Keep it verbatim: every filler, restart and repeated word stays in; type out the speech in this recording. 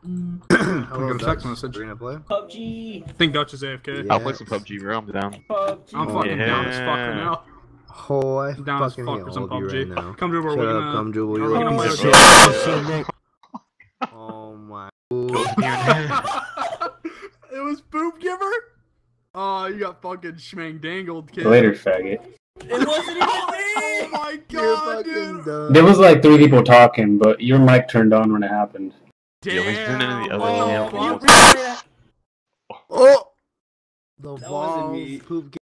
Hello, Dutch. Text message. We're gonna play? P U B G! I think Dutch is A F K. Yeah. I'll play some P U B G, bro. I'm down. P U B G! I'm fucking Yeah. down as fuck right now. Oh, I Down as fucking fuck hate for all some of P U you B G. right now. Come Dribble, Shut we're up, gonna... come Dribble. we're You're gonna like, play shit. a- Oh my. It was Poop Giver? Oh, you got fucking schmang dangled, kid. Later, faggot. It wasn't even me! Oh my You're god, fucking dude! dumb. There was like three people talking, but your mic turned on when it happened. Damn! Yeah, we turned into the other oh, channel. fuck. You- Oh! The That wasn't balls. me. Poop